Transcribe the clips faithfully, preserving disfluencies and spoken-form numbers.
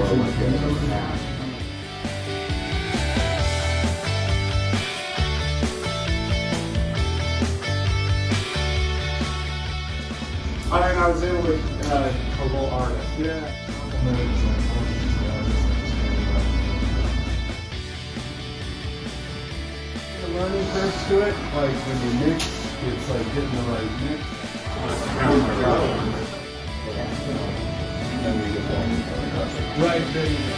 I mean, I was in with uh, a little artist. Yeah. The learning curve to it, like when you mix, it's like getting the right mix. Right, there you go.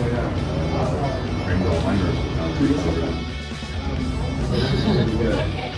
Yeah. Yeah. Pretty good.